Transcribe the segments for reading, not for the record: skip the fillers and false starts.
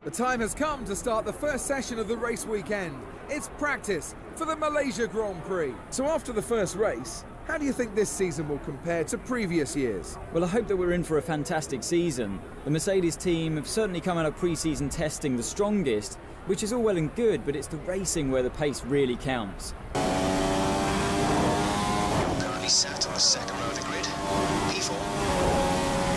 The time has come to start the first session of the race weekend. It's practice for the Malaysia Grand Prix. So after the first race, how do you think this season will compare to previous years? Well, I hope that we're in for a fantastic season. The Mercedes team have certainly come out of pre-season testing the strongest, which is all well and good, but it's the racing where the pace really counts. You're currently sat on the second row of the grid. P4.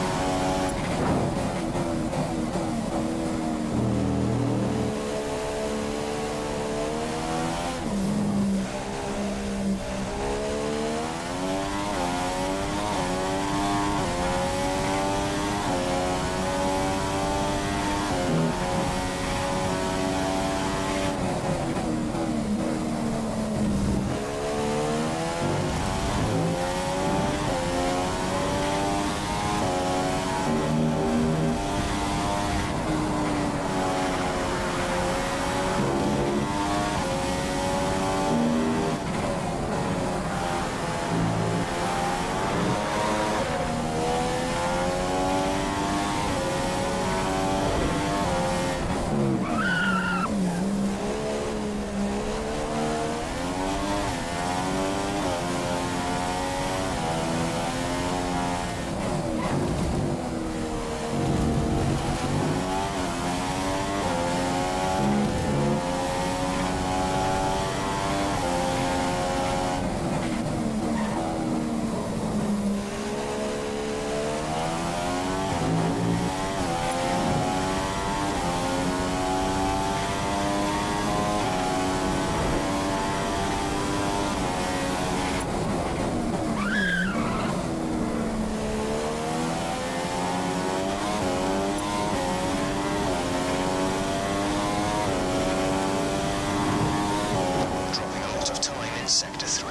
Sector 3.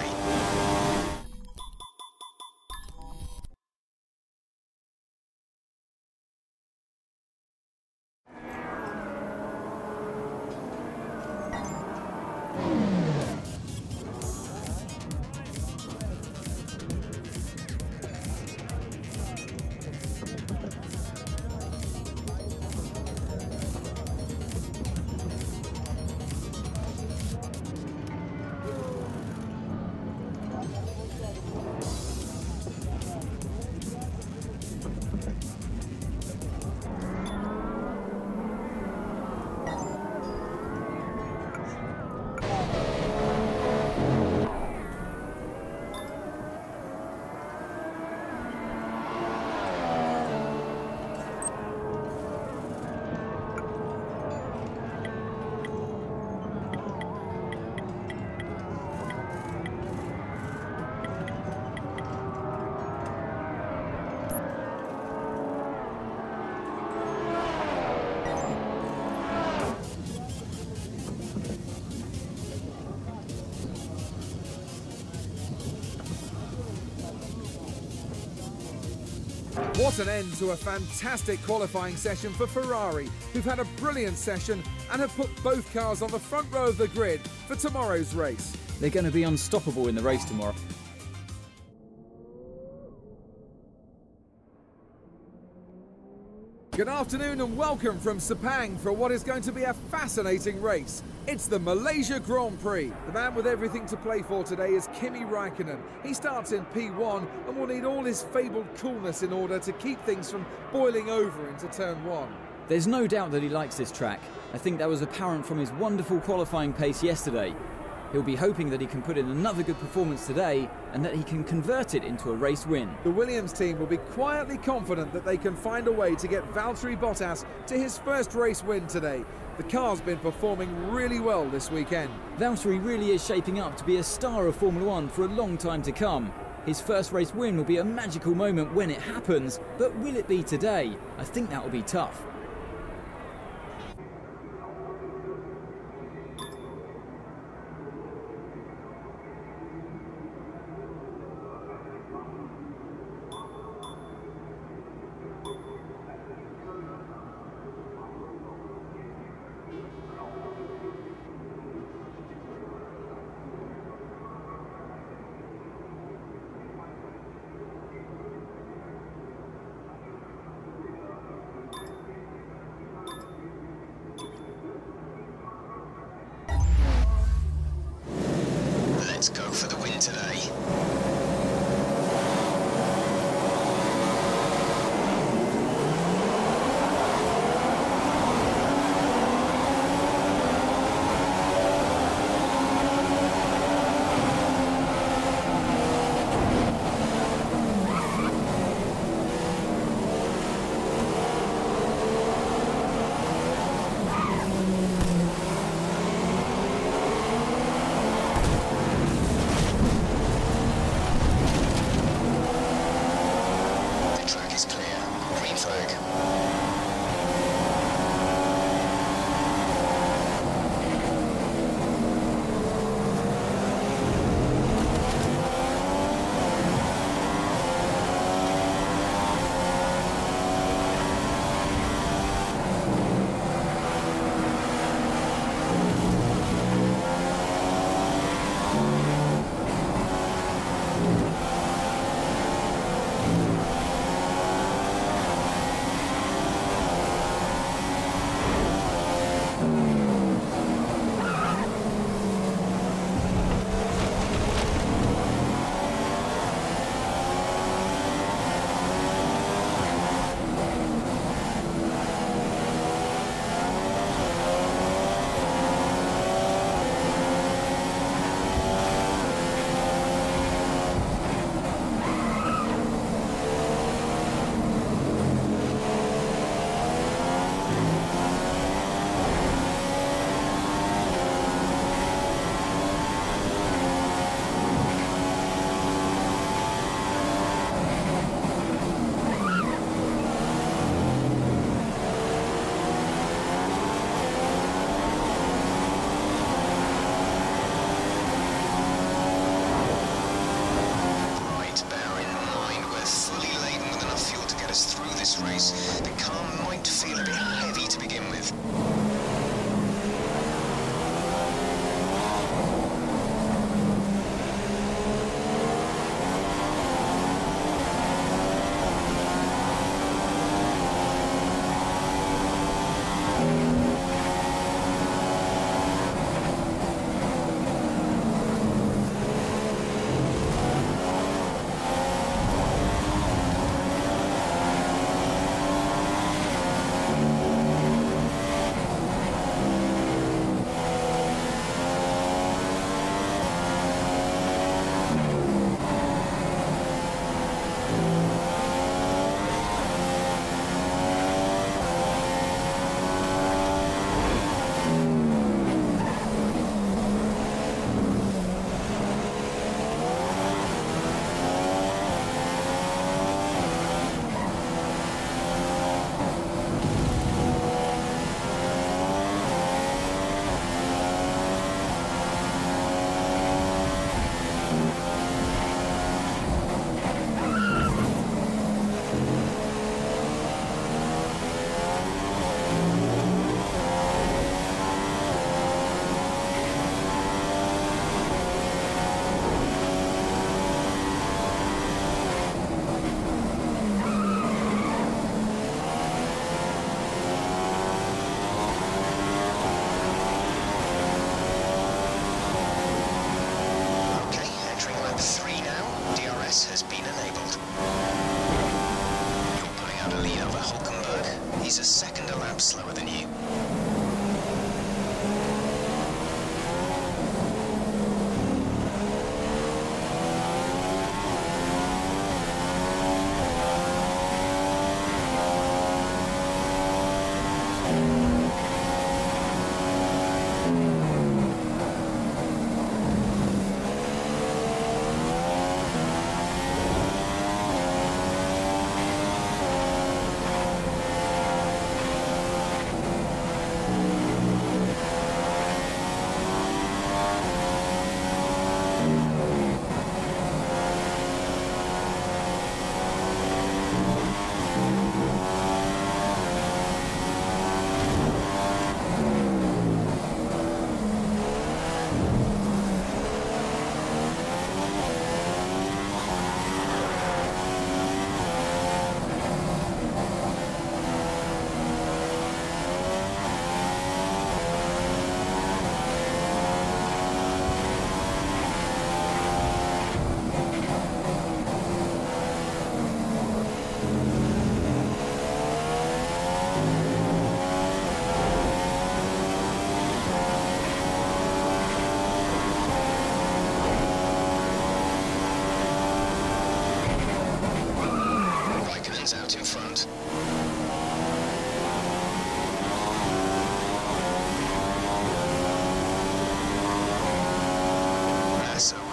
What an end to a fantastic qualifying session for Ferrari, who've had a brilliant session and have put both cars on the front row of the grid for tomorrow's race. They're going to be unstoppable in the race tomorrow. Good afternoon and welcome from Sepang for what is going to be a fascinating race. It's the Malaysia Grand Prix. The man with everything to play for today is Kimi Räikkönen. He starts in P1 and will need all his fabled coolness in order to keep things from boiling over into turn 1. There's no doubt that he likes this track. I think that was apparent from his wonderful qualifying pace yesterday. He'll be hoping that he can put in another good performance today and that he can convert it into a race win. The Williams team will be quietly confident that they can find a way to get Valtteri Bottas to his first race win today. The car's been performing really well this weekend. Valtteri really is shaping up to be a star of Formula 1 for a long time to come. His first race win will be a magical moment when it happens, but will it be today? I think that will be tough.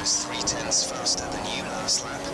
was 3/10 faster than you last lap.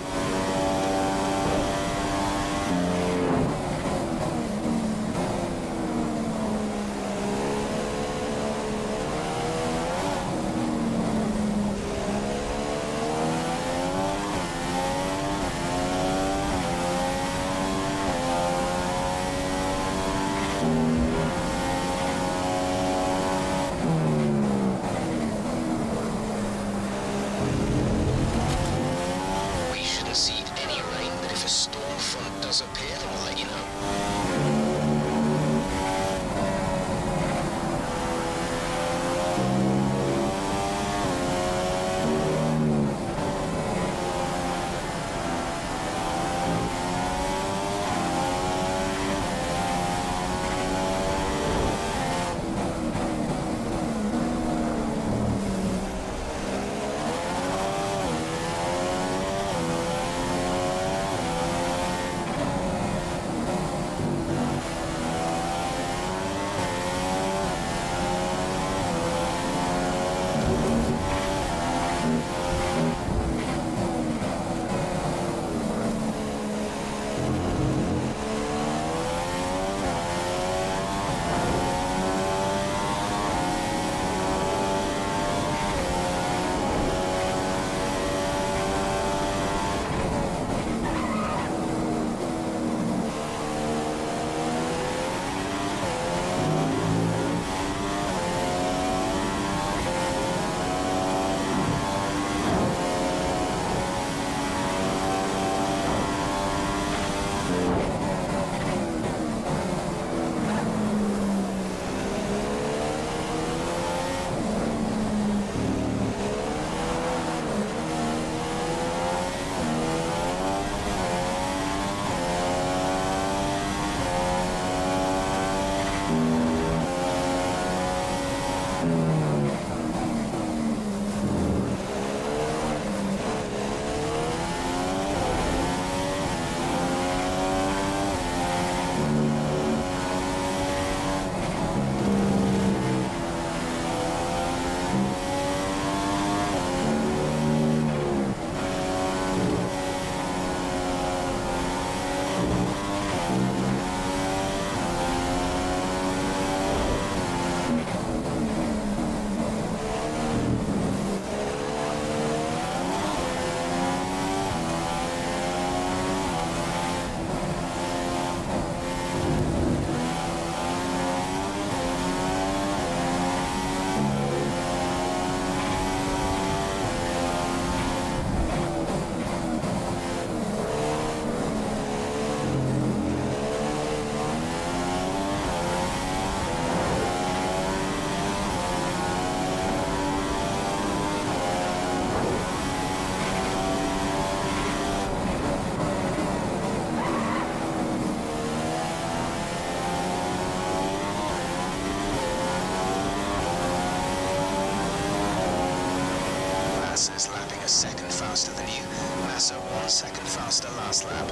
Massa's lapping a second faster than you. Massa 1 second faster last lap.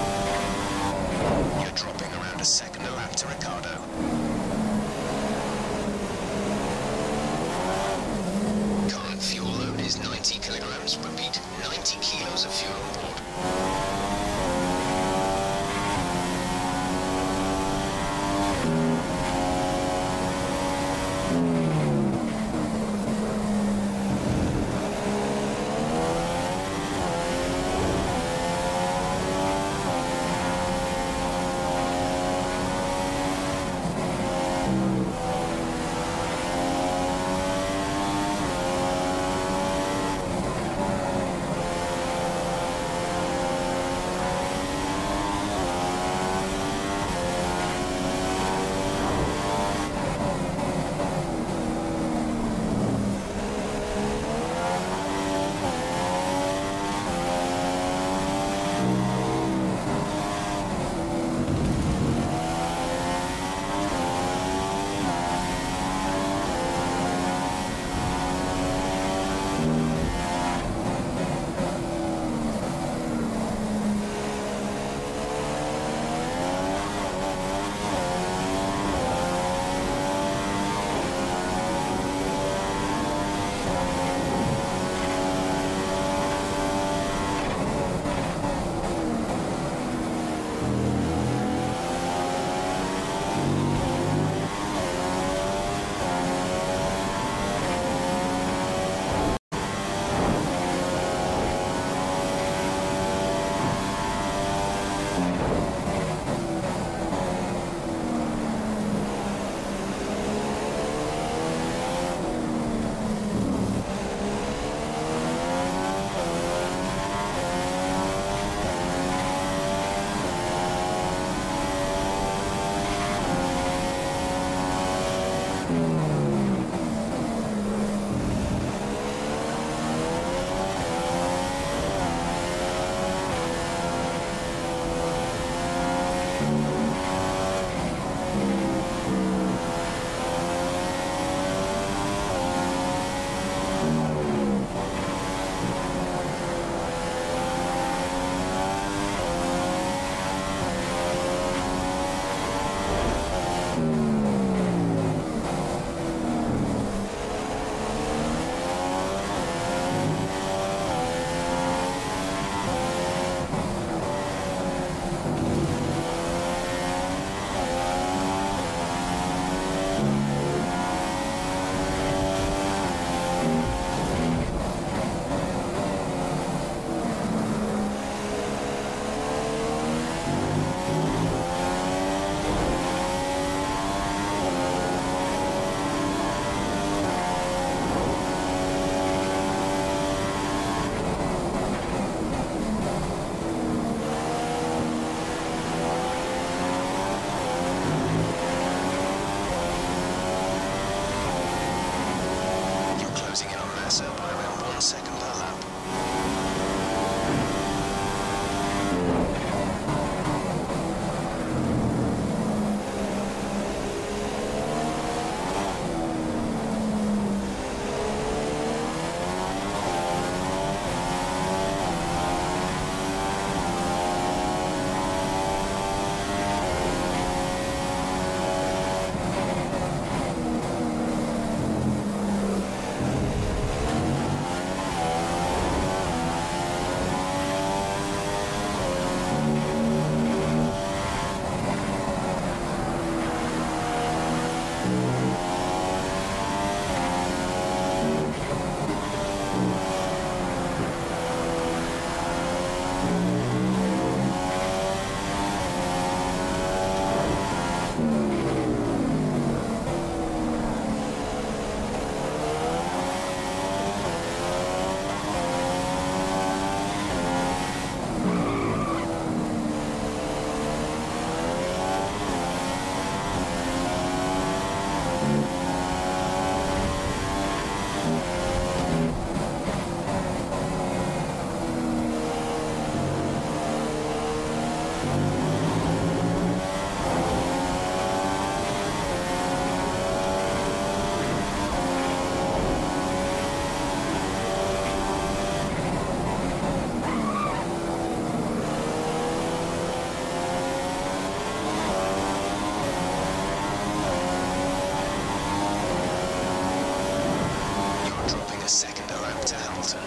You're dropping around a second a lap to Ricardo. Current fuel load is 90 kilograms. Repeat, 90 kilos of fuel on board. lap to Hamilton.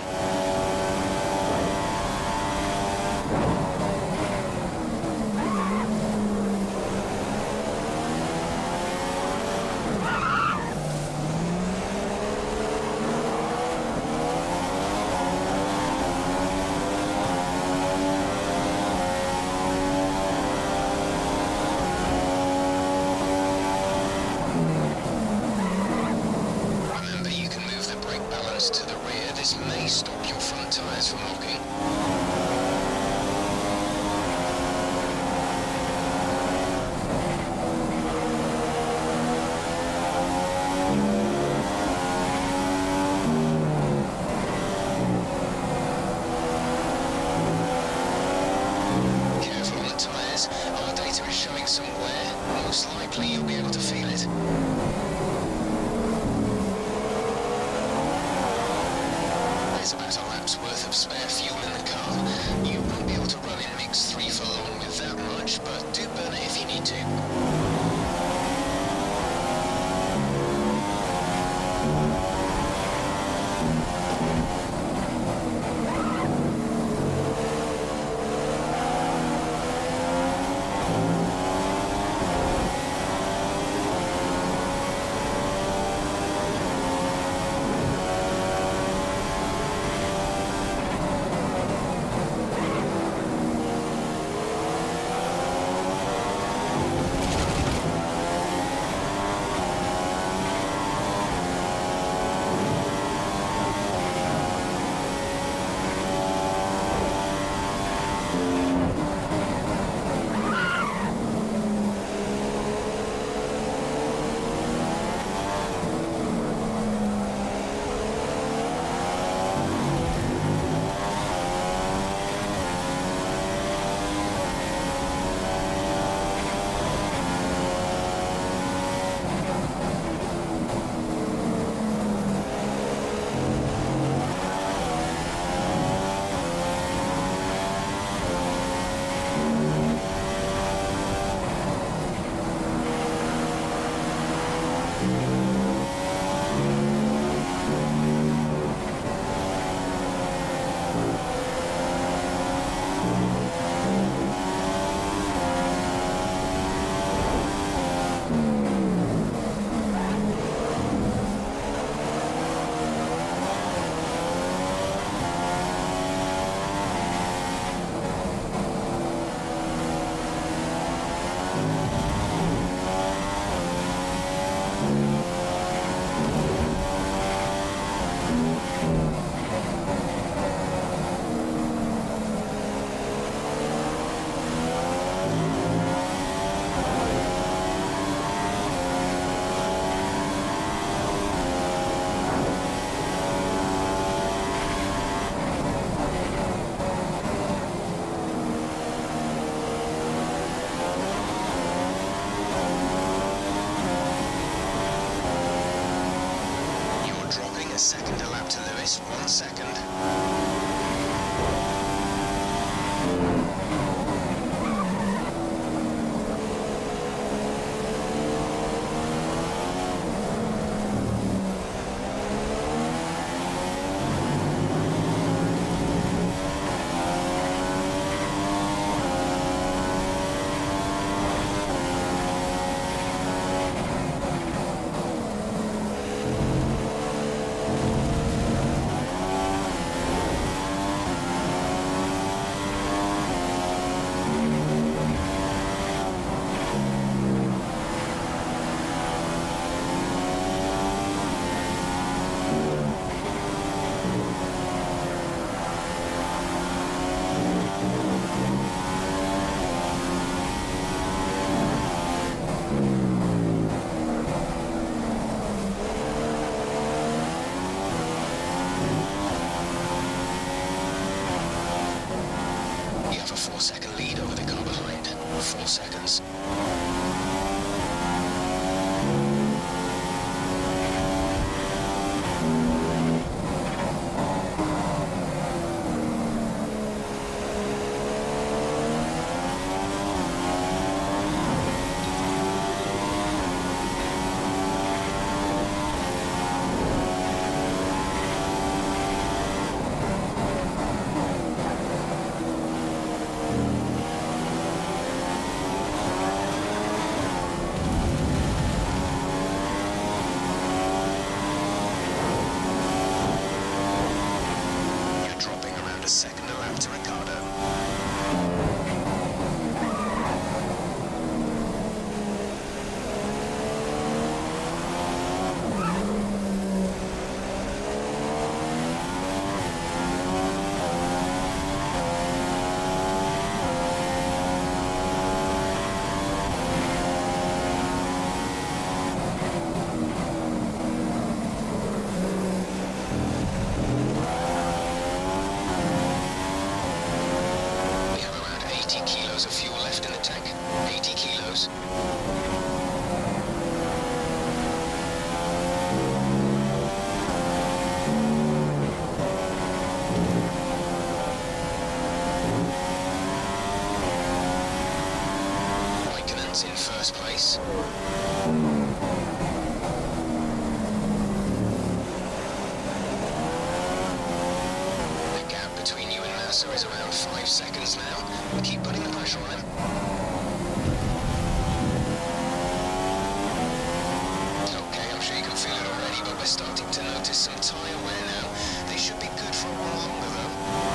To the rear, this may stop your front tyres from locking. Careful on the tyres, our data is showing some wear. Most likely you'll be able to feel it. About a lap's worth of spare fuel in the car. You won't be able to run in mix 3 for long with that much, but do burn it if you need to. Second a lap to Lewis, 1 second. seconds. second a lap to Ricardo. Of fuel left in the tank. 80 kilos. Raikkonen's in first place. The gap between you and Massa is around 5 seconds now. Keep putting the pressure on him. Okay, I'm sure you can feel it already, but we're starting to notice some tyre wear now. They should be good for a while longer though.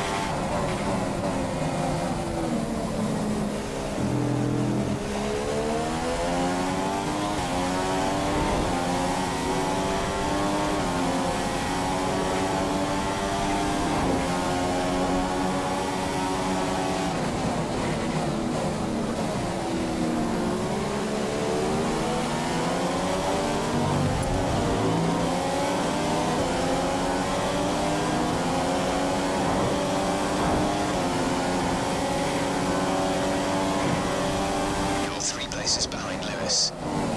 Places behind Lewis.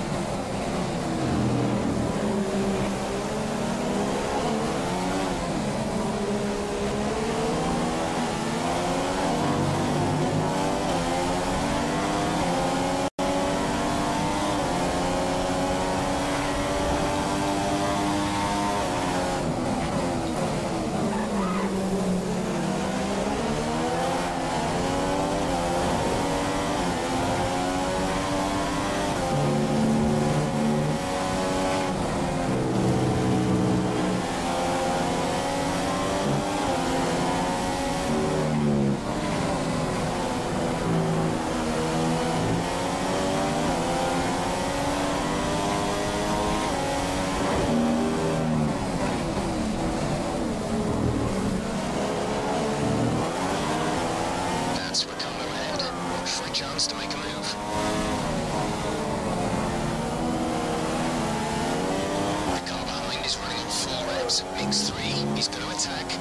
Chance to make a move. The car behind is running on full revs. Mix 3, he's going to attack.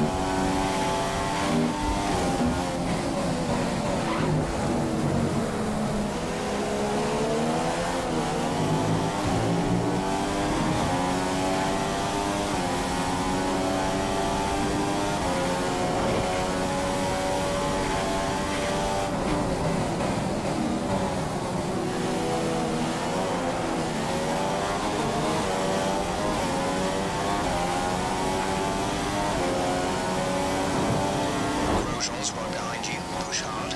Right behind you, push hard.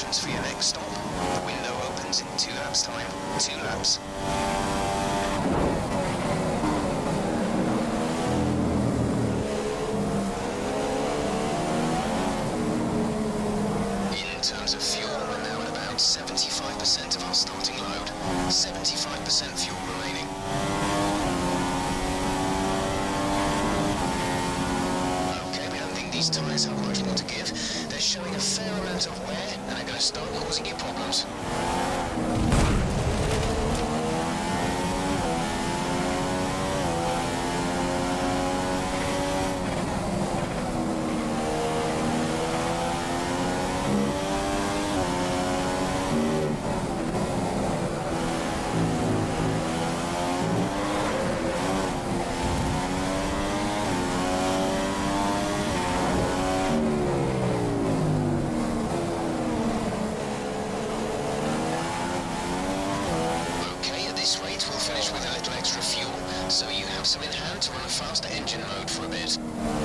preparations for your next stop. The window opens in 2 laps time. 2 laps. In terms of fuel, we're now at about 75% of our starting load. 75% fuel remaining. Okay, we don't think these tyres have much more to give. They're showing a fair amount of wear and are going to start causing you problems. So you have some in hand to run a faster engine mode for a bit.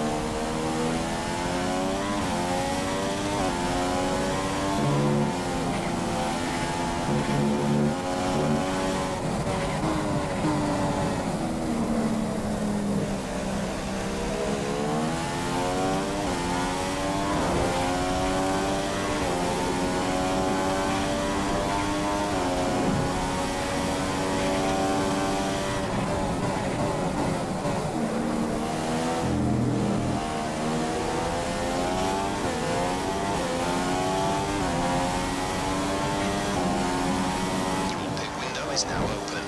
Is now open.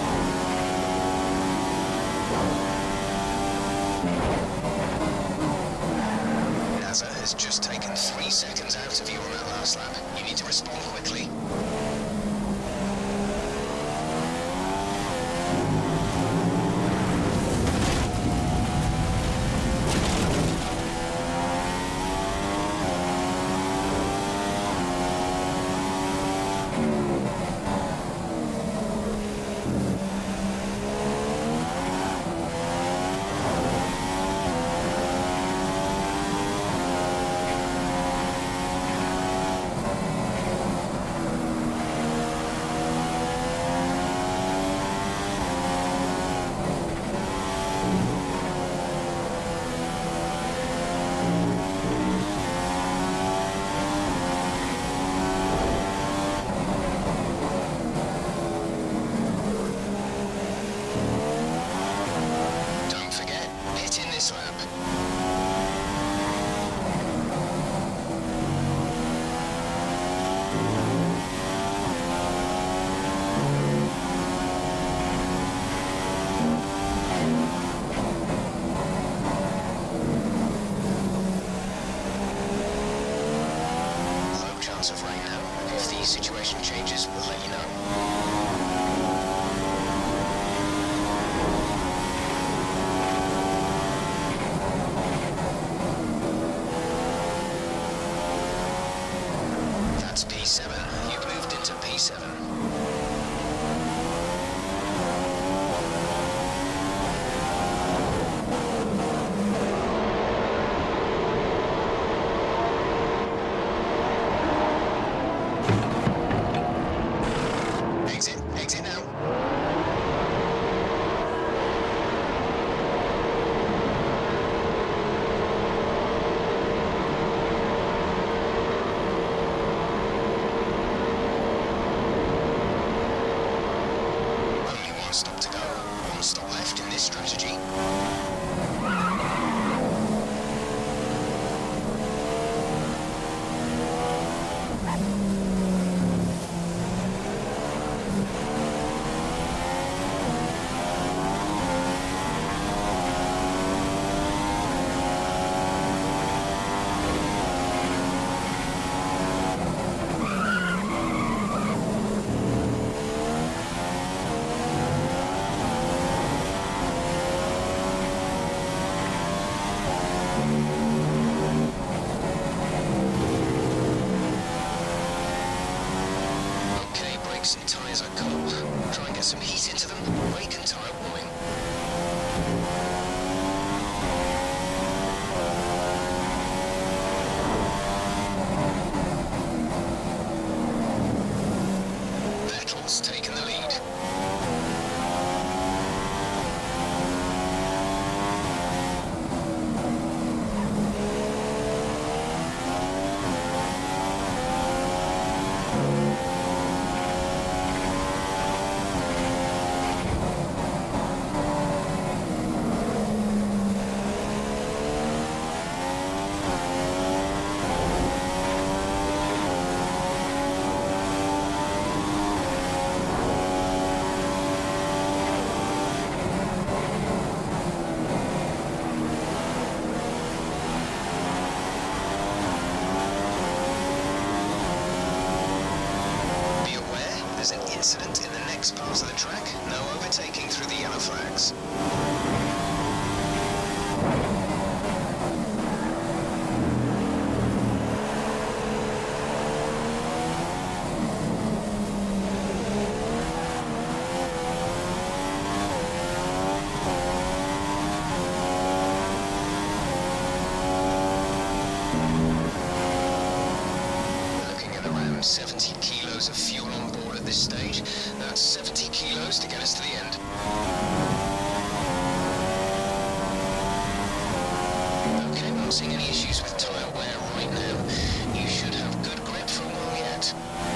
NASA has just taken 3 seconds out of you on that last lap. You need to respond quickly. Of rain now. If the situation changes, we'll let you know. That's P7. You've moved into P7. Exit now. Only one stop to go. One stop left in this strategy. And tyres are cold. Try and get some heat into them. Brake and tyre warming. next part of the track, no overtaking through the yellow flags. Looking at around 70 kilos of fuel on board at this stage. That's 70 kilos to get us to the end. Okay, I'm not seeing any issues with tyre wear right now. You should have good grip for a while yet.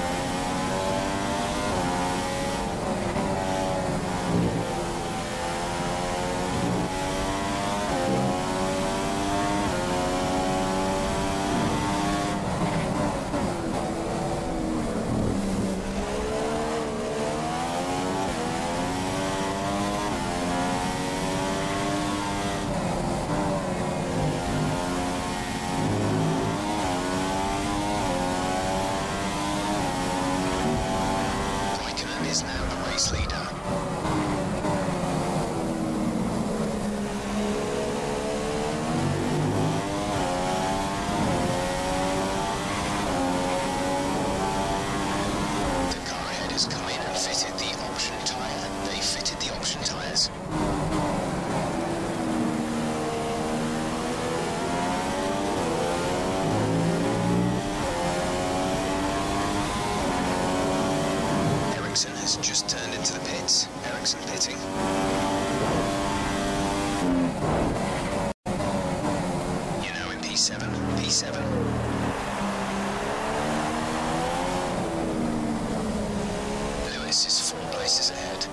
Is now the race leader. The car ahead has come in and fitted the option tyre. They fitted the option tyres. Has just turned into the pits. Ericsson pitting. You're now in P7. P7. Lewis is 4 places ahead.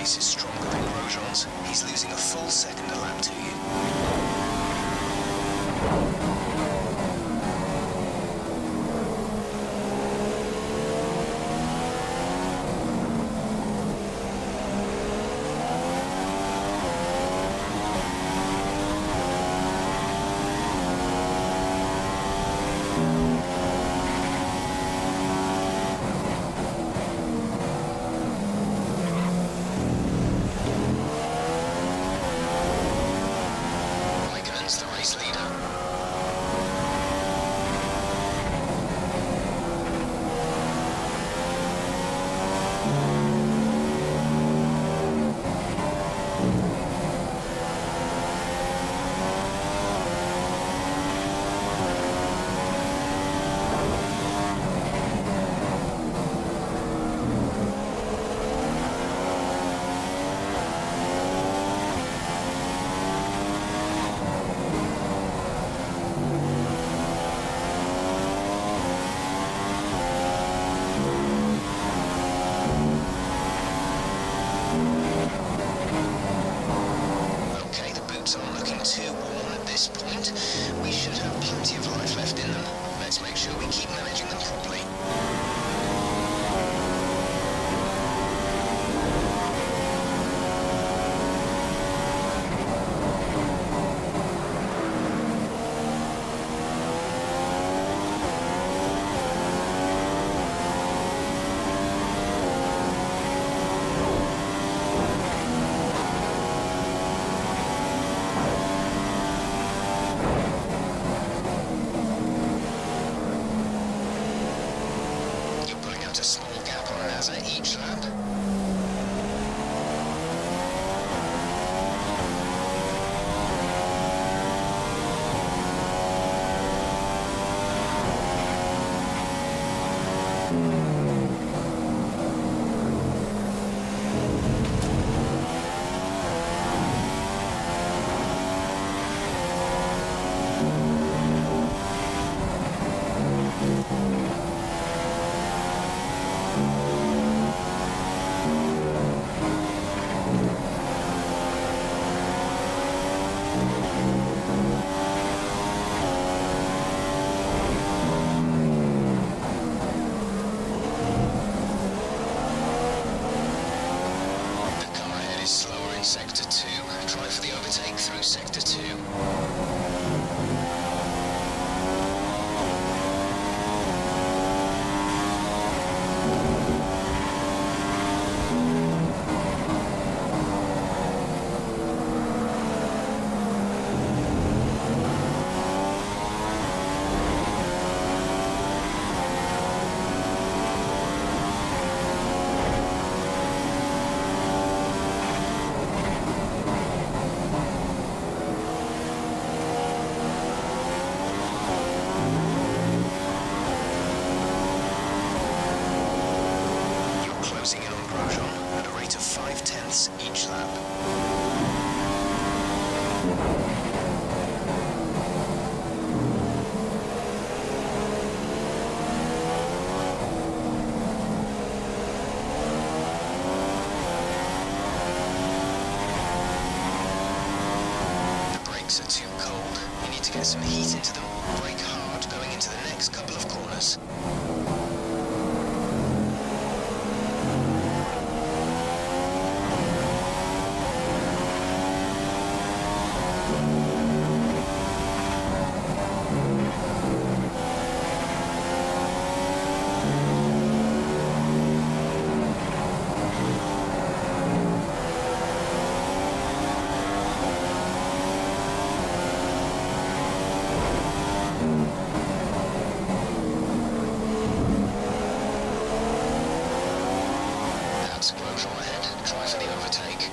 pace is stronger than Grosjean's. He's losing a full second a lap to you. The race leader. Aren't looking too worn at this point. We should have plenty of life left in them. Let's make sure we keep managing them properly. A small gap on NASA each lap. Sector 2. Try for the overtake through Sector 2. Closing in on Grosjean at a rate of 0.5 each lap. The brakes are too cold. You need to get some heat into them. Brake hard going into the next couple of corners. Grosjean ahead. Try for the overtake.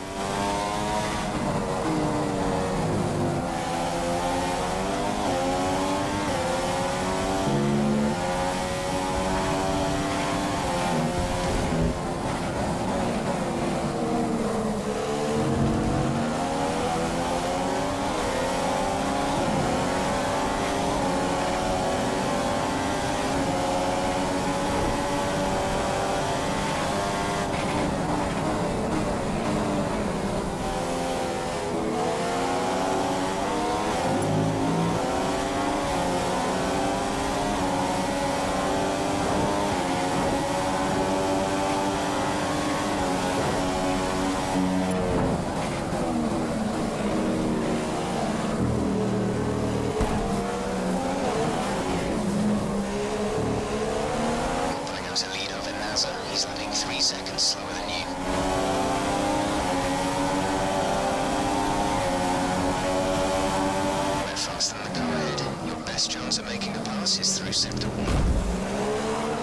faster than the car ahead. Your best chance of making a pass is through sector 1.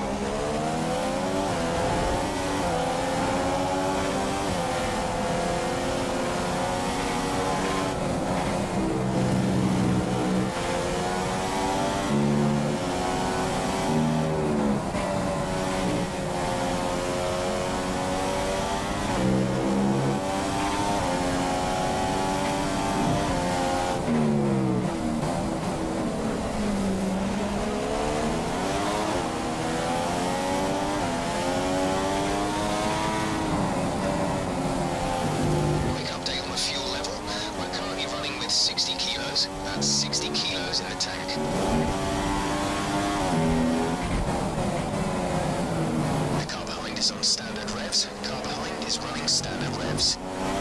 That's 60 kilos in the tank. The car behind is on standard revs. Car behind is running standard revs.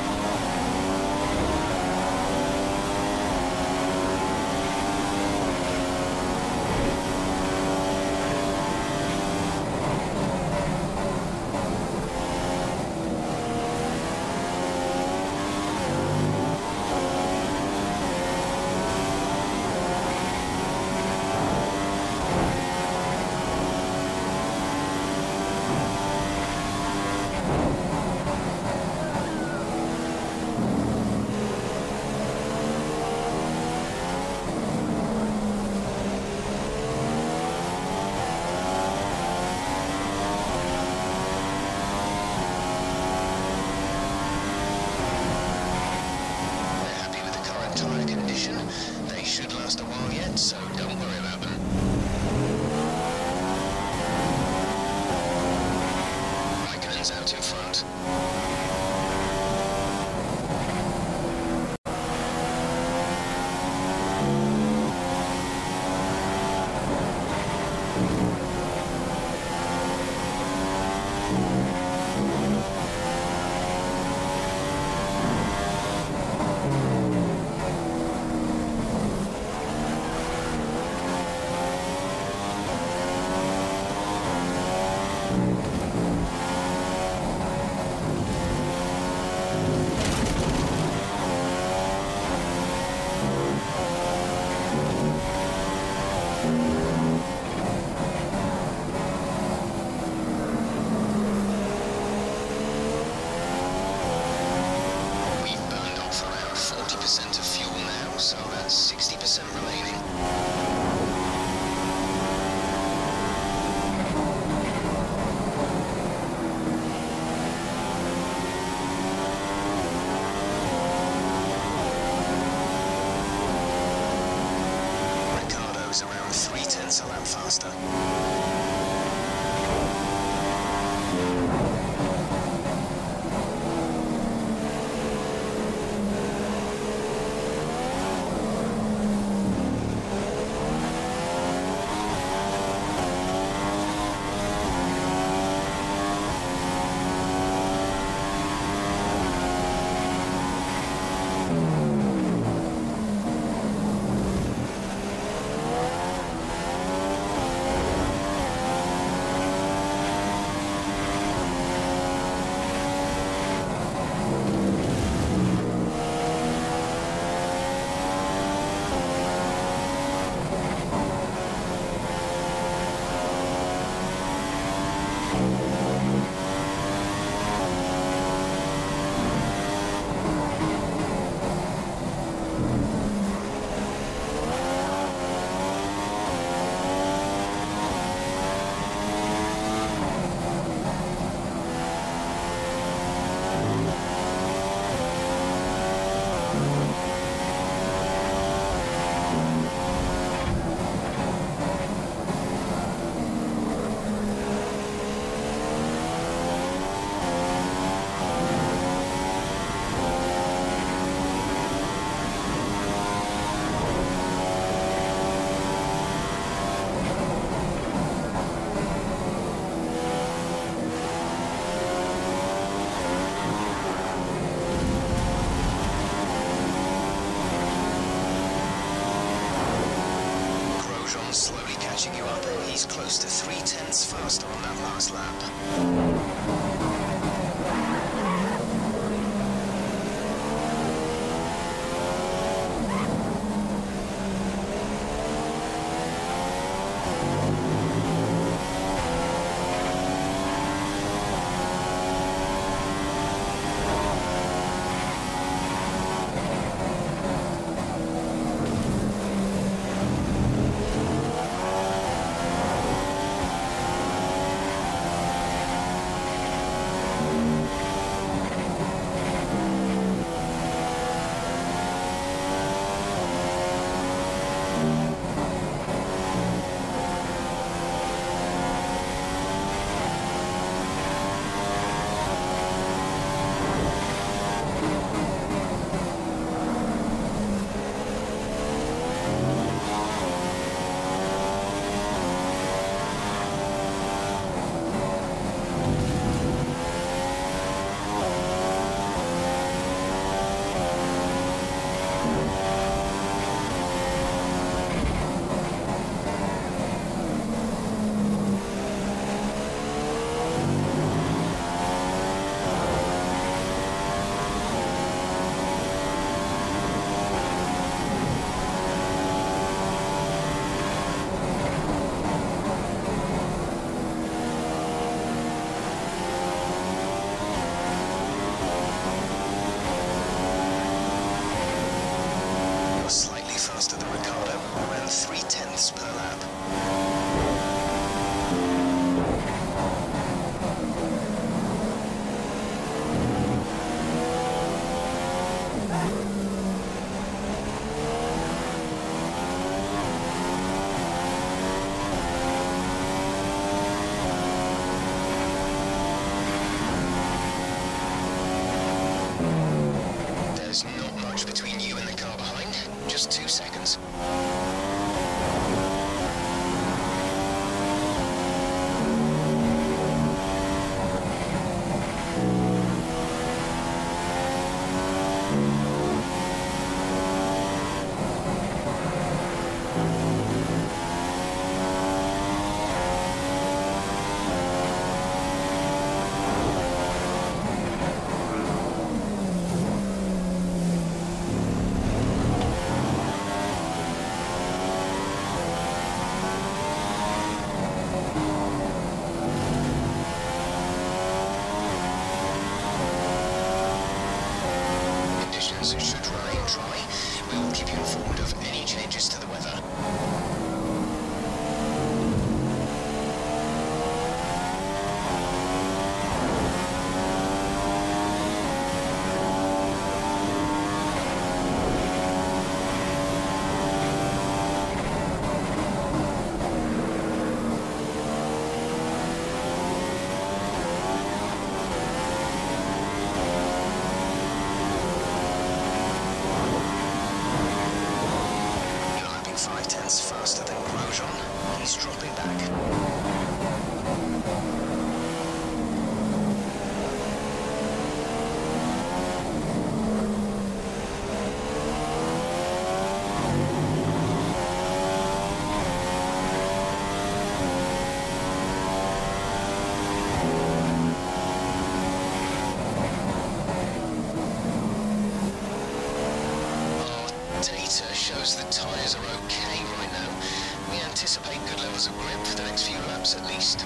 They should last a while yet, so don't worry about them. Raikkonen's out in front. Of fuel now, so that's 60% remaining. Ricardo's around 3/10 a lap faster. Slowly catching you up. He's close to 3/10 faster on that last lap. There's not much between you and the car behind, just 2 seconds. Should remain dry. We will keep you informed of any changes to the weather. Faster than Grosjean. He's dropping back. Data shows the tyres are okay right now. We anticipate good levels of grip for the next few laps at least.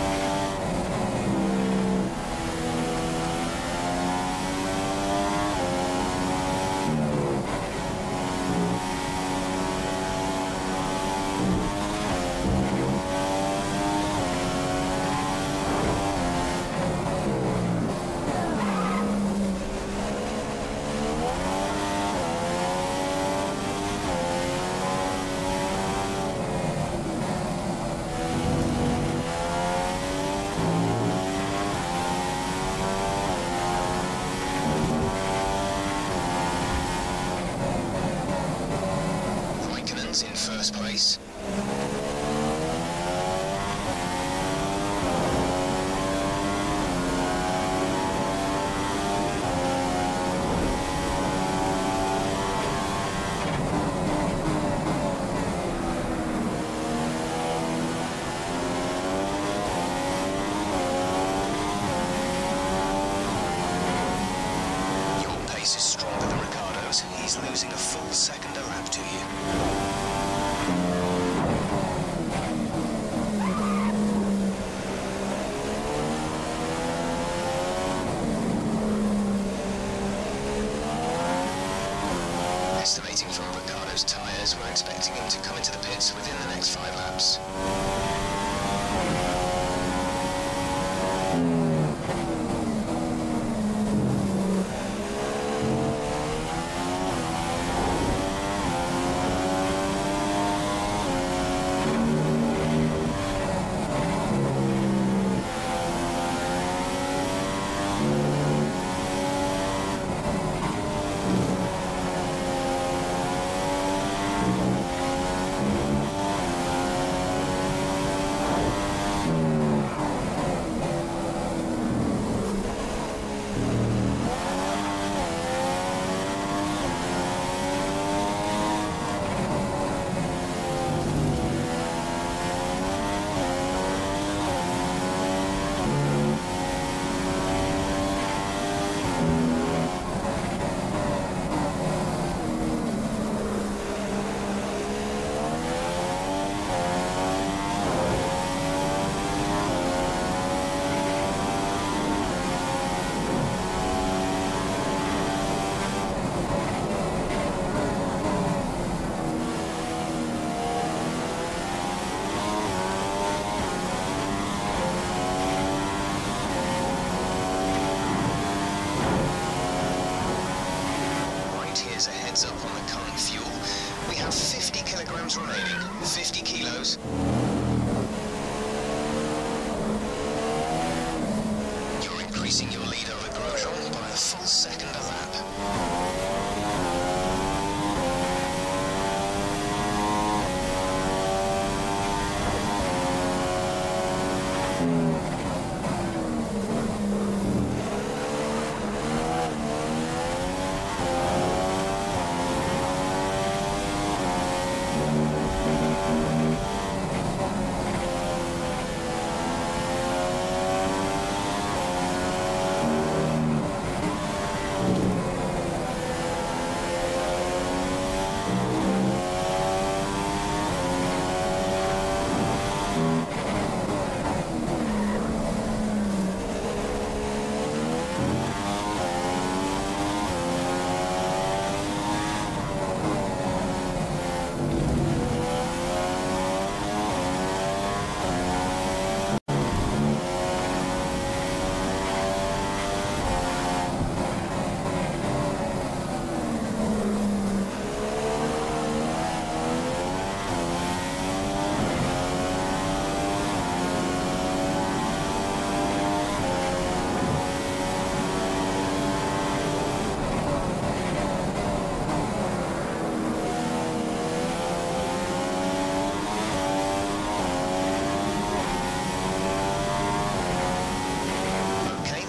In first place. Your pace is stronger than Ricardo's. He's losing a full second a lap to you. Estimating from Ricardo's tyres, we're expecting him to come into the pits within the next 5 laps. heads up on the current fuel. We have 50 kilograms remaining, 50 kilos. You're increasing your lead over Grosjean by a full second a lap.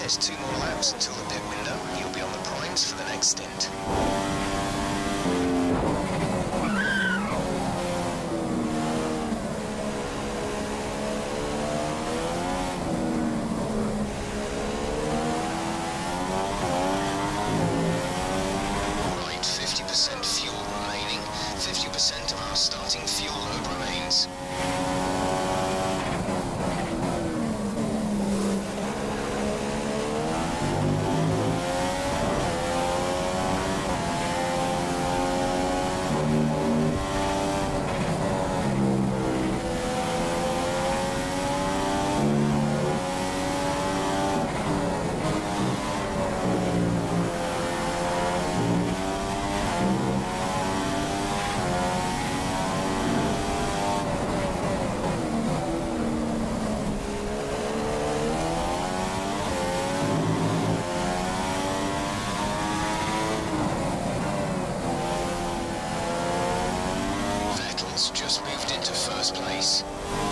There's 2 more laps until the pit window. You'll be on the primes for the next stint. Right, 50% fuel remaining. 50% of our starting fuel load remains. Just moved into first place.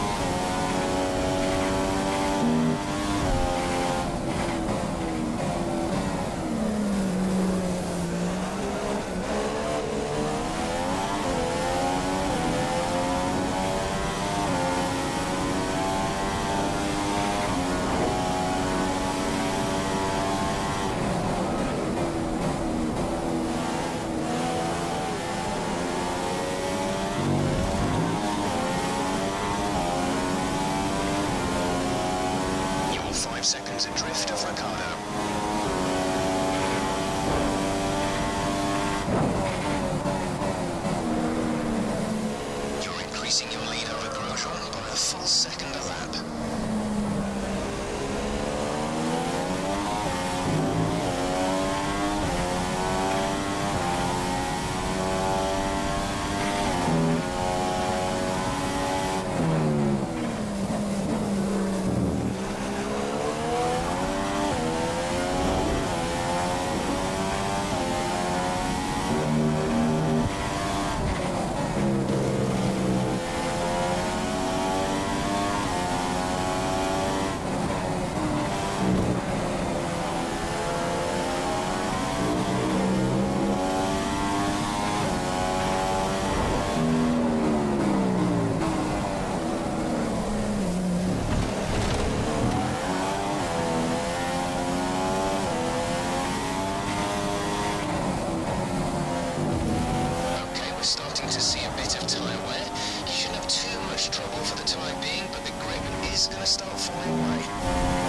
Seconds adrift of Ricardo. You're increasing your lead over Grosjean by a full second a lap. Starting to see a bit of tyre wear. You shouldn't have too much trouble for the time being, but the grip is going to start falling away.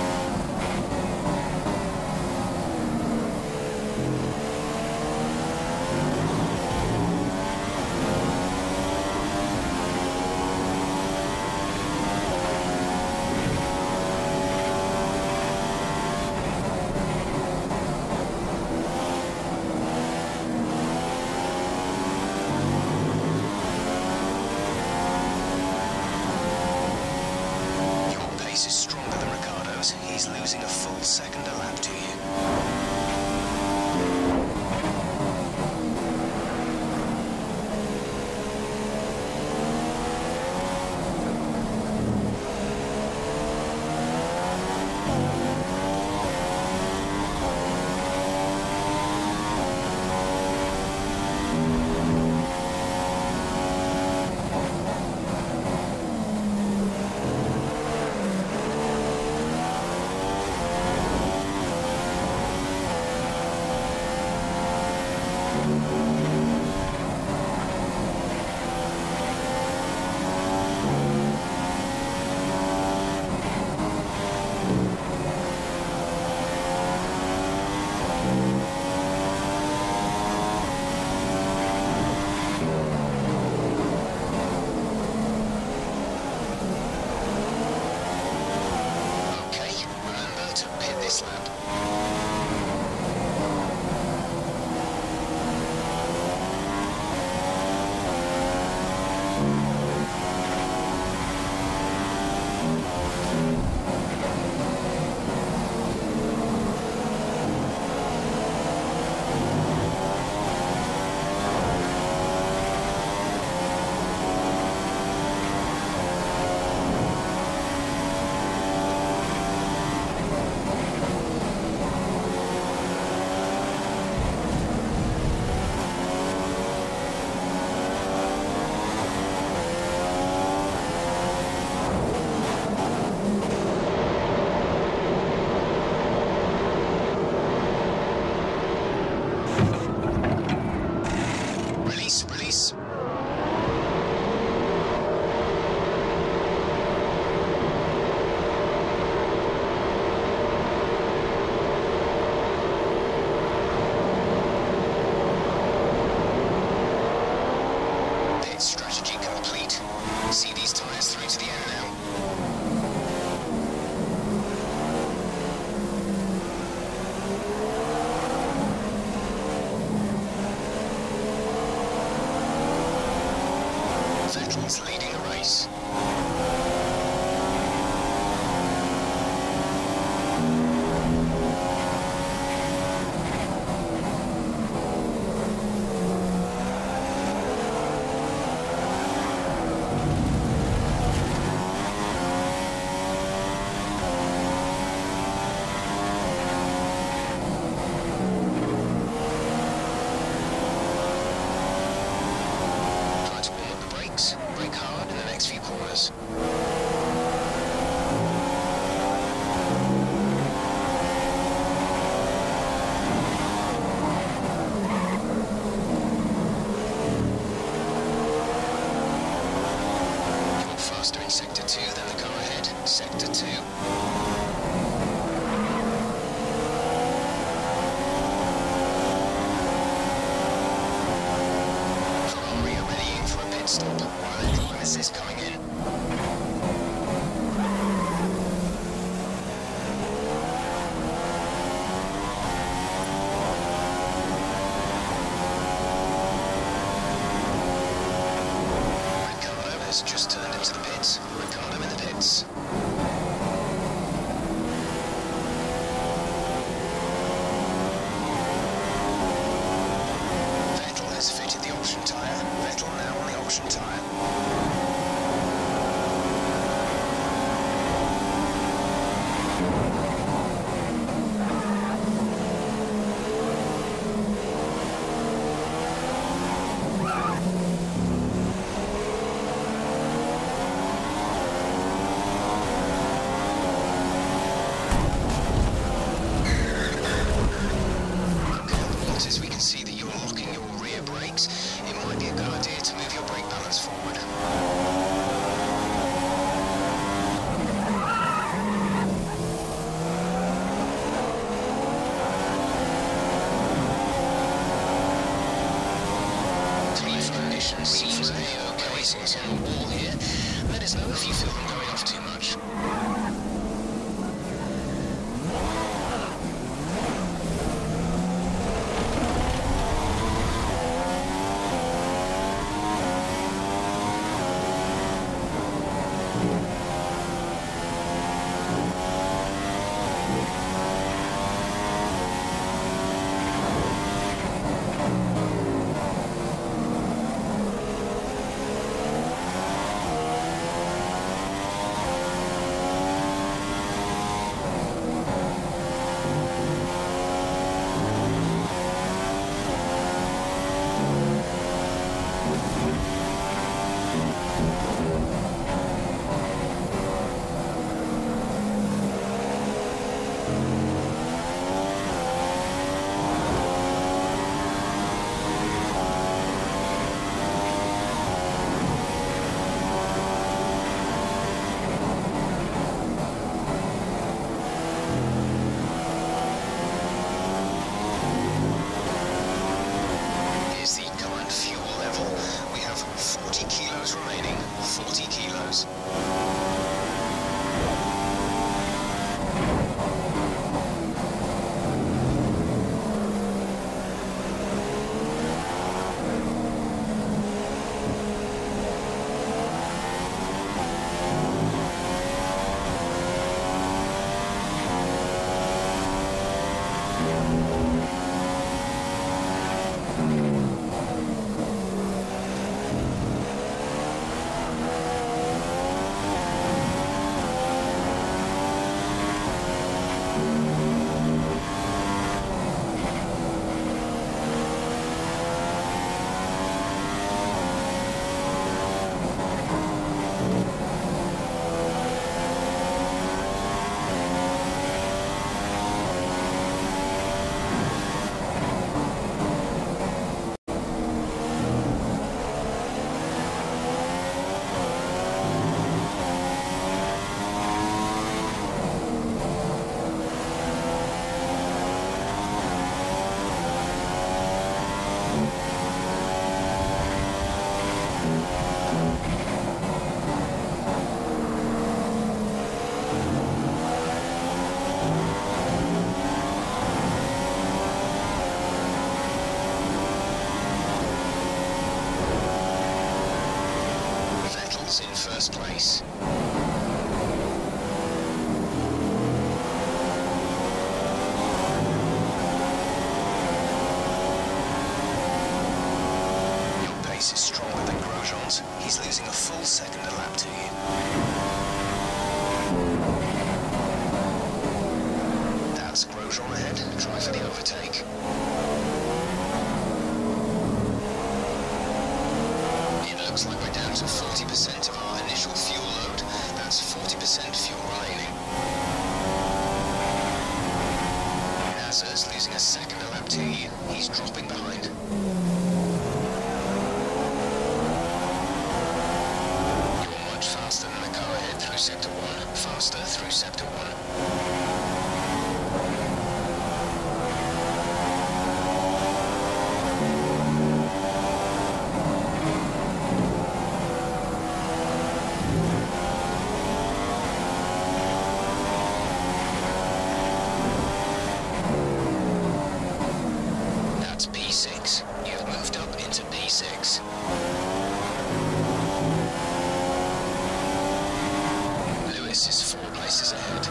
Is stronger than Ricardo's. He's losing a full second a lap to you. Vettel's leading the race. Brake hard in the next few corners. You're faster in Sector 2 than the car ahead. Sector 2. Stop while Lewis is coming in. Ricardo has just turned into the pits. Ricardo in the pits. Vettel has fitted the option tyre. Vettel now on the option tyre. As we can see that you're locking your rear brakes, it might be a good idea to move your brake balance forward. Tyre condition seems a-okay, so it's on the wall here. Let us know if you feel them going off too much. Remaining 40 kilos. first place. Your pace is stronger than Grosjean's. He's losing a full second a lap to you. That's Grosjean ahead. Try for the overtake. Looks like we're down to 40% of our initial fuel load. That's 40% fuel remaining. Nasser's losing a second a lap to you. He's dropping behind. You're much faster than the car ahead through sector 1. Faster through sector 1. P6. You've moved up into P6. Lewis is 4 places ahead.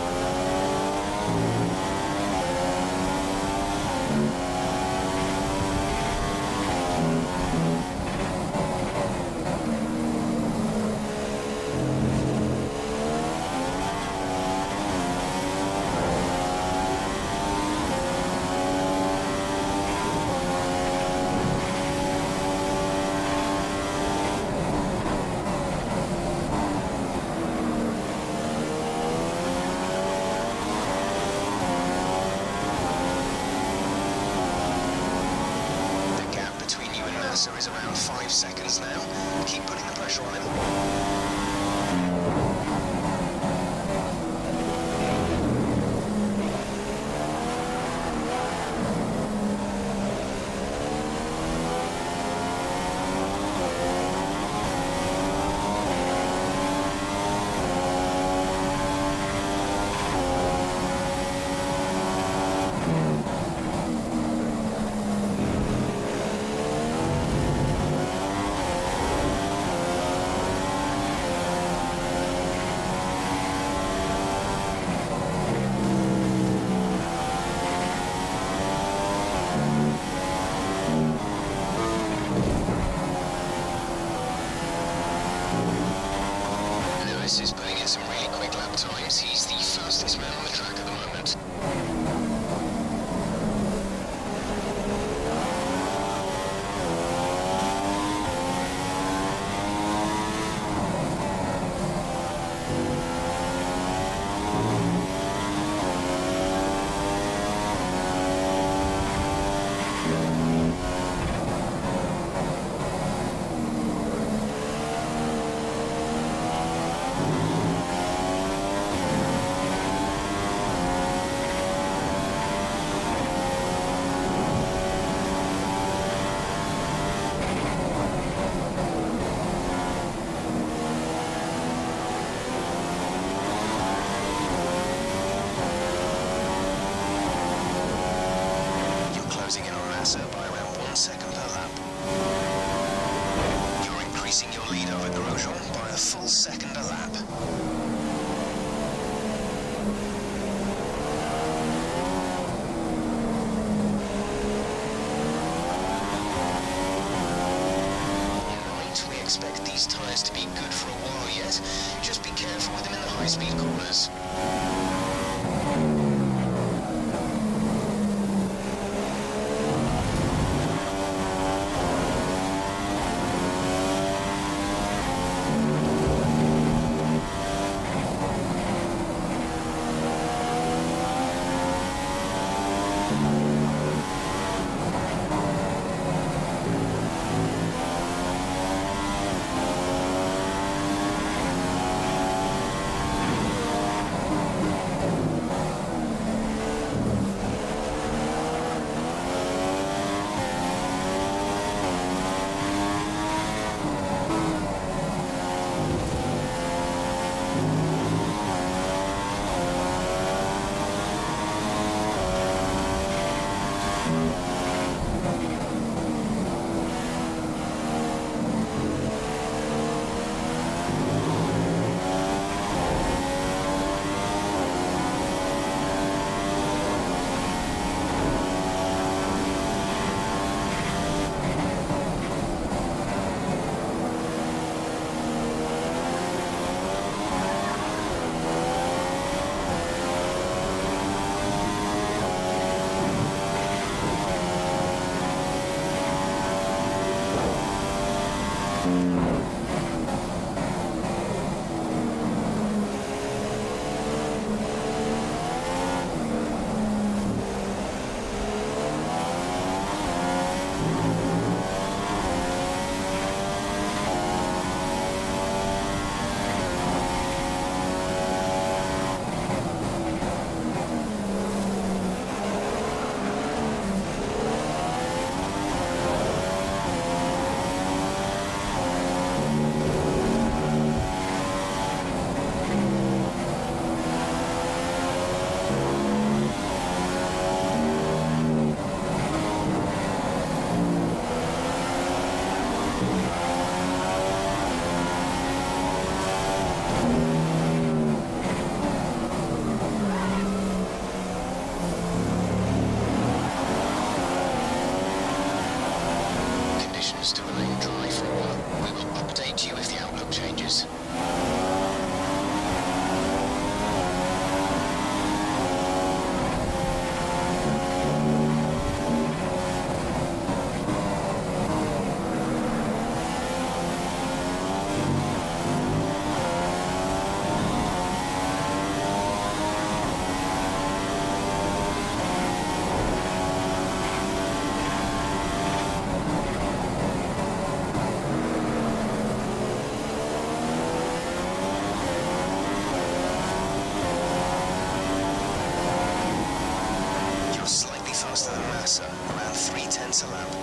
Is around 5 seconds now. Keep putting the pressure on him. Is putting in some really quick lap times. He's the fastest man on the track at the moment. By around 1 second per lap. You're increasing your lead over Grosjean by a full second a lap. Alright, we expect these tyres to be good for a while yet. Just be careful with them in the high-speed corners. conditions to remain dry for a while. We will update you if the outlook changes. Around 3/10 a lap.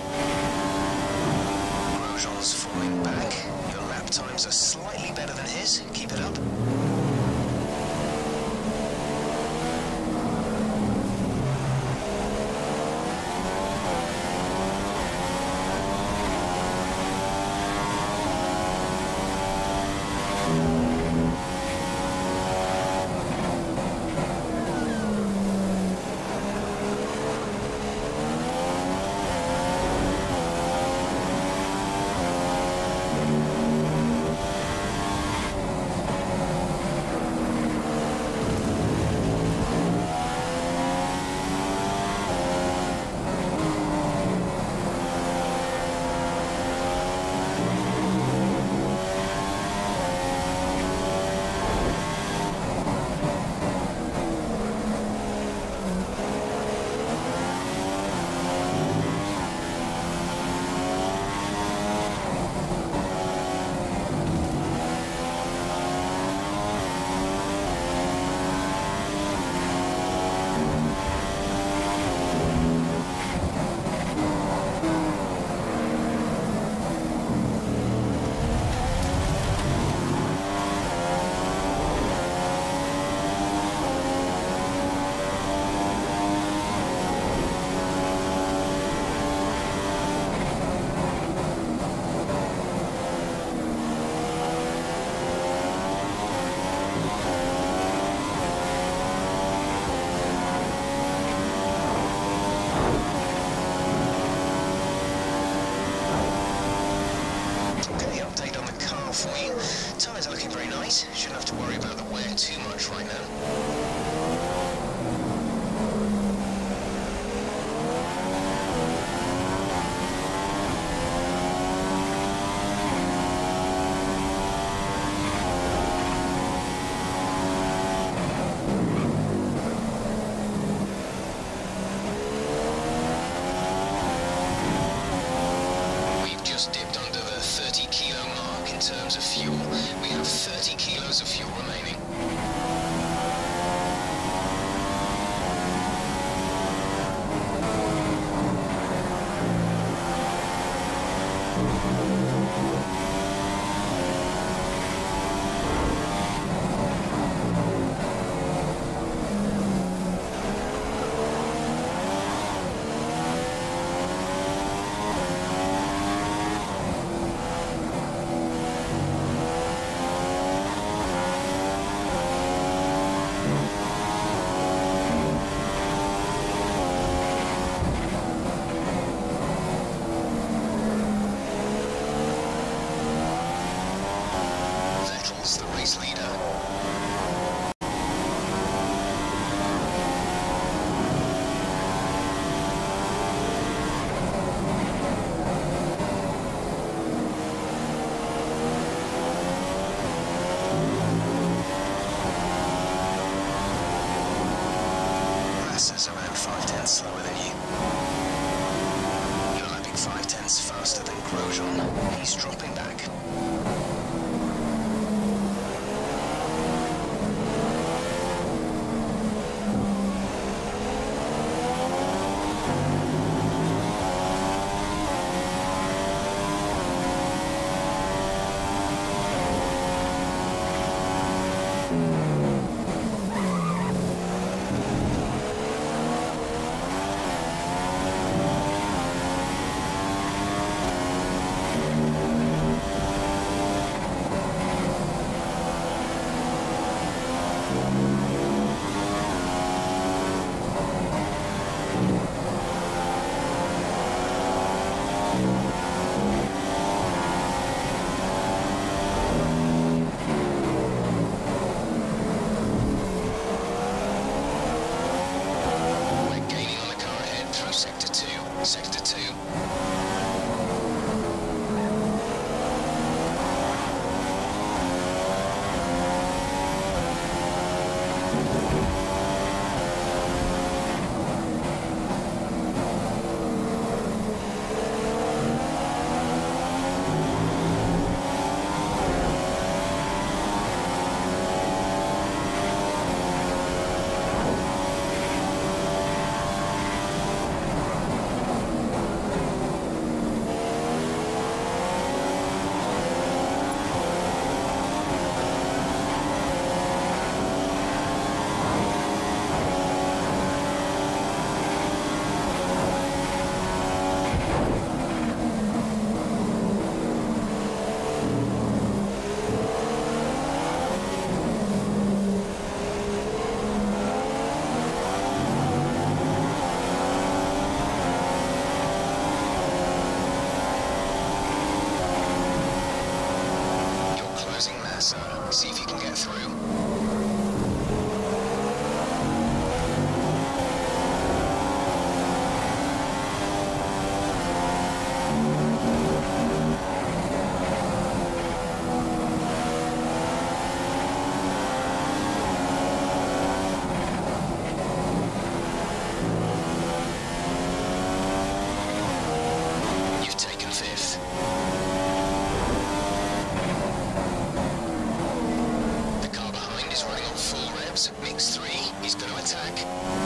Grosjean's falling back. Your lap times are slightly better than his. Keep it up. For you. Tyres are looking very nice. Shouldn't have to worry about the wear too much right now. In terms of fuel, we have 30 kilos of fuel remaining. The race leader. Massa's around 5/10 slower than you. You're lapping 5/10 faster than Grosjean. He's dropping back. Sector 2. See if you can get through. You've taken 5th. Mix 3, he's going to attack.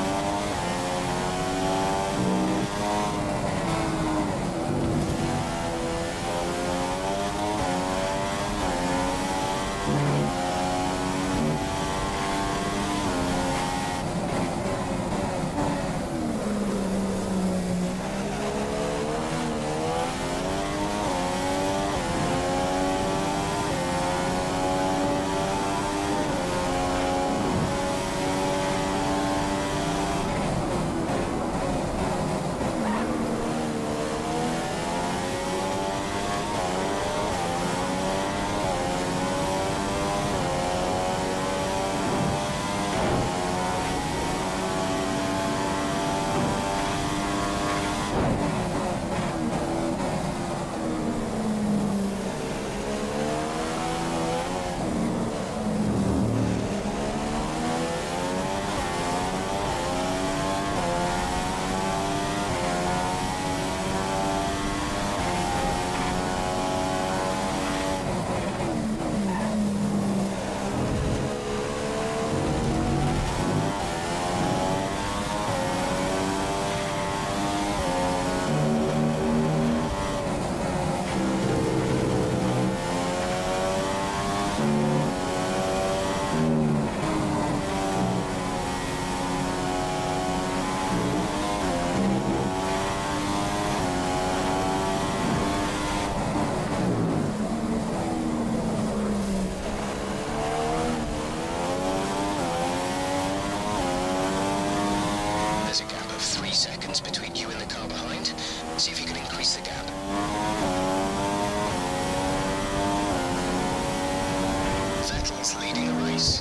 There's a gap of 3 seconds between you and the car behind. See if you can increase the gap. Vettel's leading the race.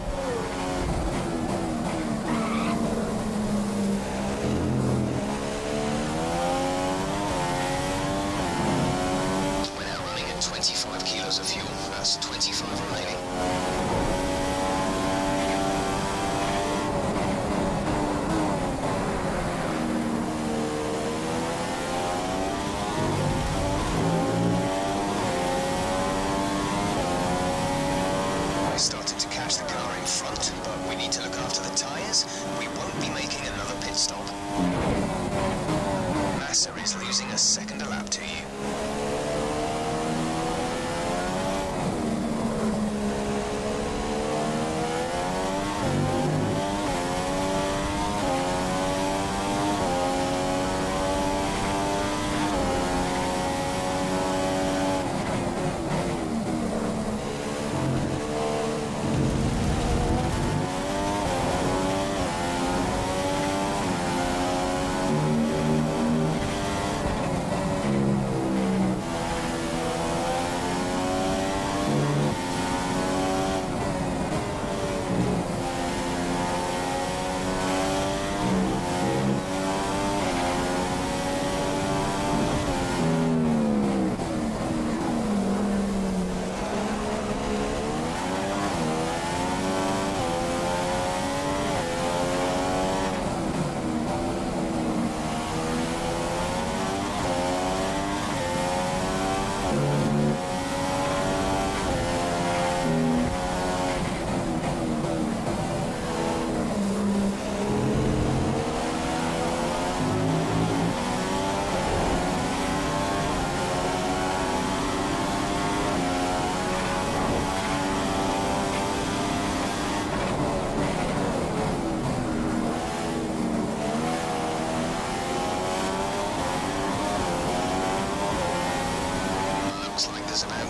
We're now running at 25 kilos of fuel. That's 25 remaining. Started to catch the car in front, but we need to look after the tyres. We won't be making another pit stop. Massa is losing a second a lap to you.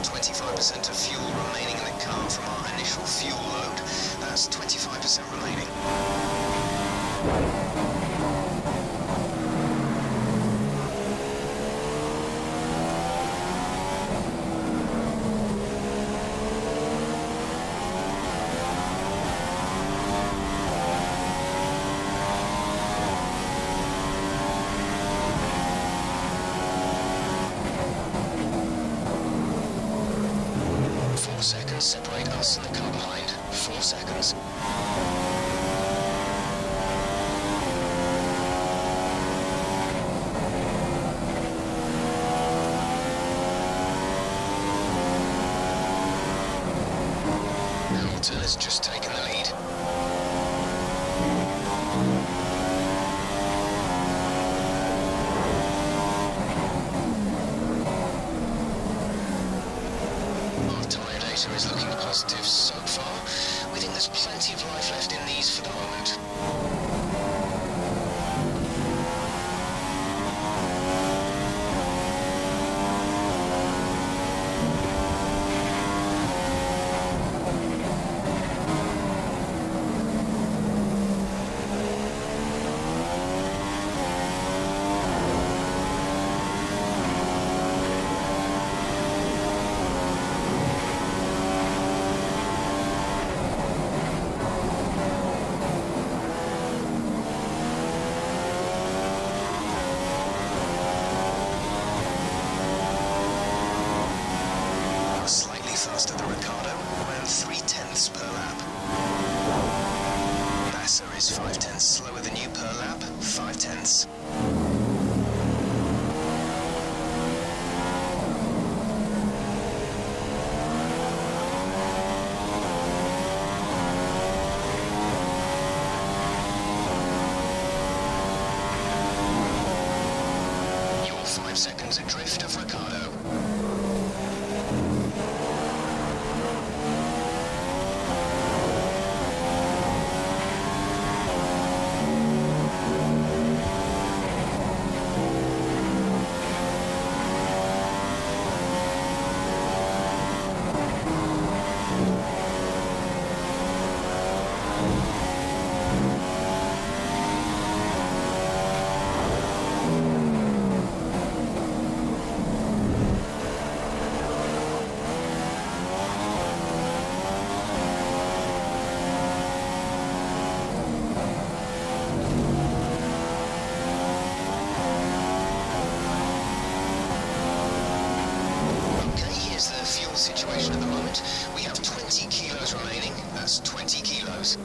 25% of fuel remaining in the car from our initial fuel load. That's 25% remaining. Seconds separate us and the car behind. 4 seconds. Hamilton has just taken the lead. Is looking positive so far. We think there's plenty of life left in these for the moment. Faster than Ricardo, around 3/10 per lap. Nasser is 5/10 slower than you per lap, 5/10. You're 5 seconds adrift of Ricardo. Situation at the moment. We have 20 kilos remaining. That's 20 kilos.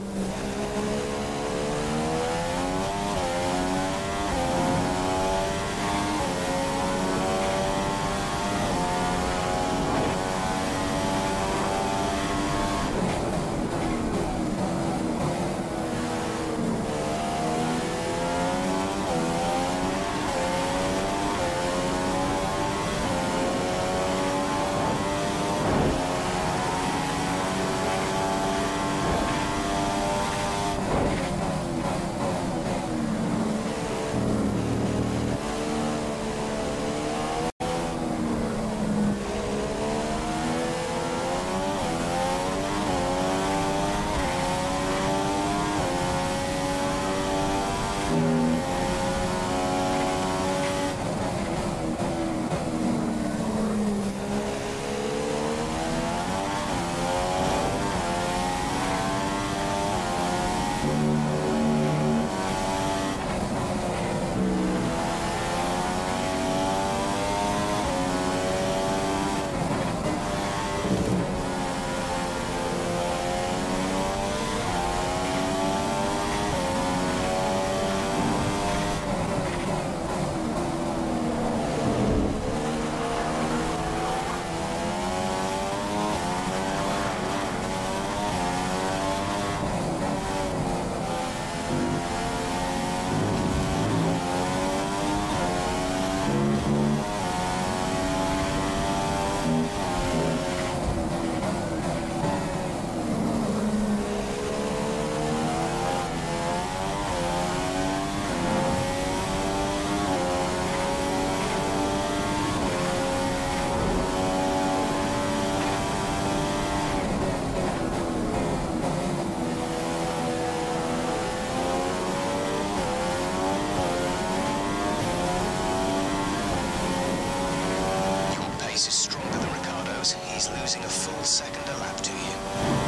pace is stronger than Ricardo's. He's losing a full second a lap to you.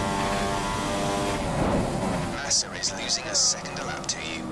Massa is losing a second a lap to you.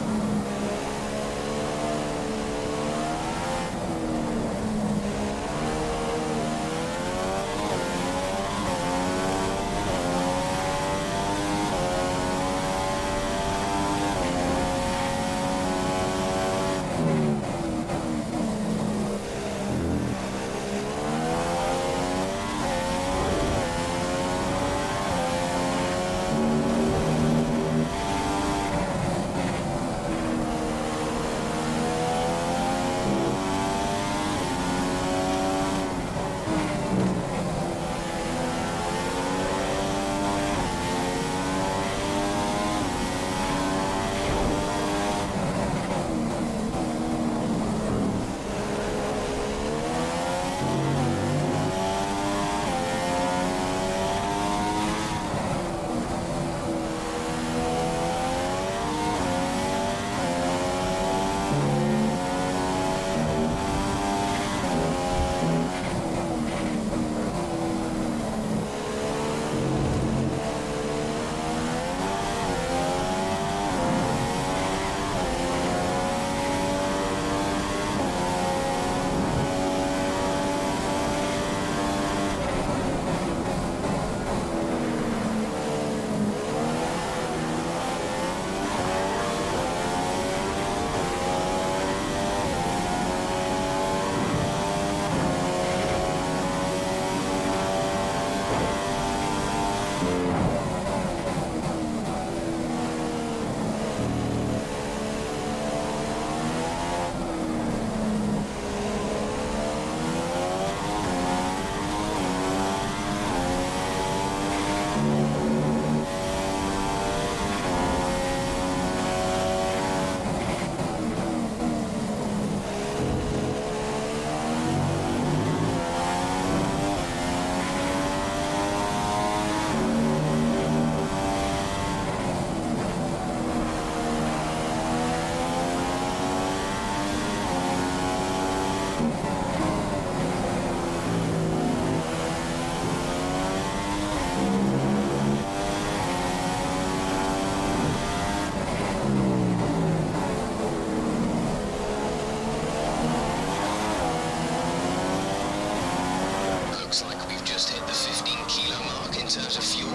Looks like we've just hit the 15 kilo mark in terms of fuel.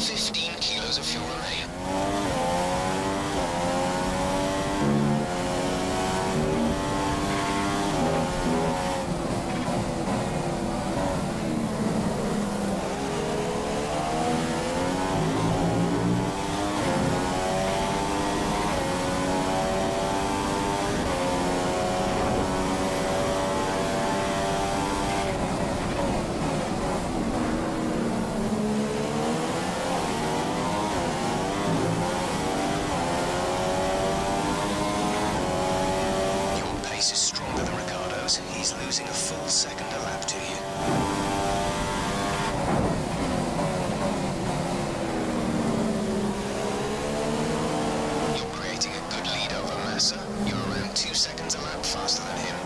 15 kilos of fuel remain. Is stronger than Ricardo's. He's losing a full second a lap to you. You're creating a good lead over Massa. You're around 2 seconds a lap faster than him.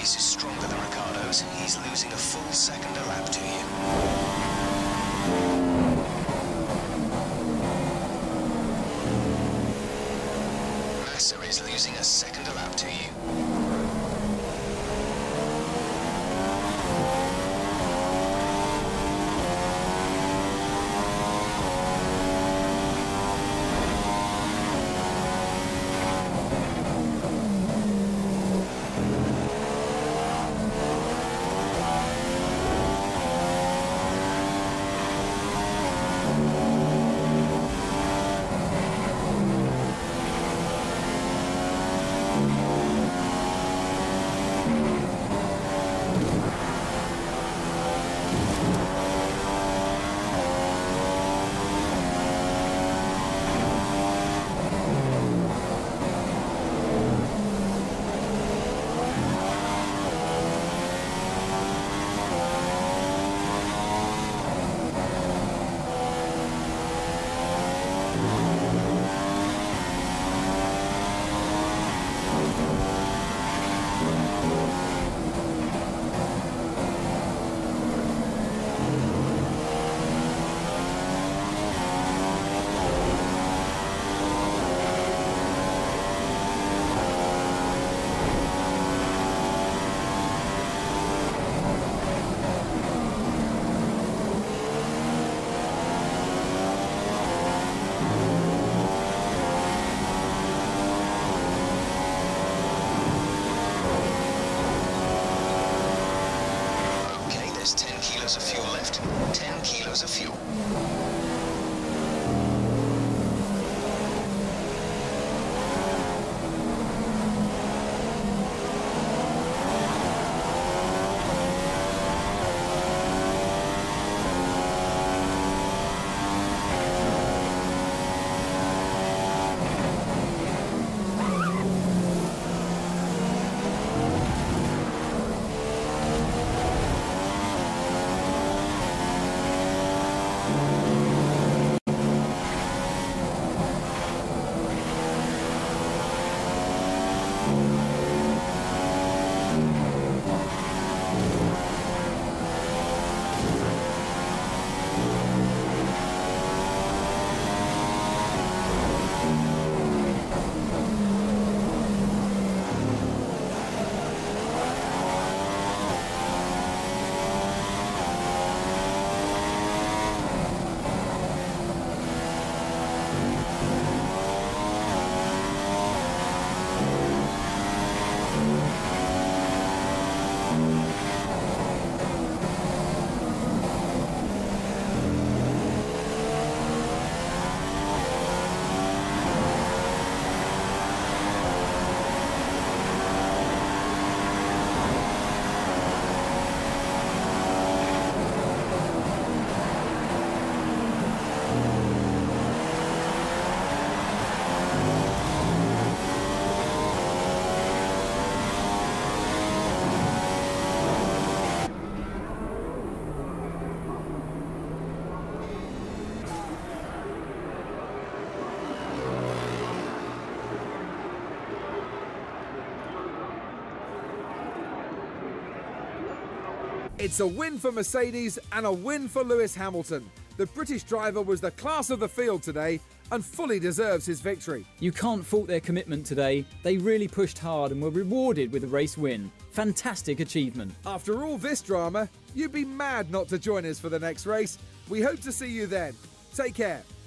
Mercedes is stronger than Ricciardo's. He's losing a full second a lap to you. Massa is losing a second a lap to you. There's 10 kilos of fuel left. 10 kilos of fuel. It's a win for Mercedes and a win for Lewis Hamilton. The British driver was the class of the field today and fully deserves his victory. You can't fault their commitment today. They really pushed hard and were rewarded with a race win. Fantastic achievement. After all this drama, you'd be mad not to join us for the next race. We hope to see you then. Take care.